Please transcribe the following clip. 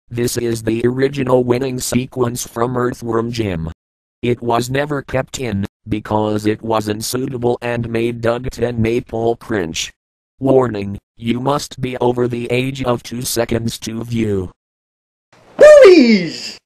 This is the original winning sequence from Earthworm Jim. It was never kept in, because it wasn't suitable and made Doug 10 Maypole cringe. Warning, you must be over the age of 2 seconds to view. Please!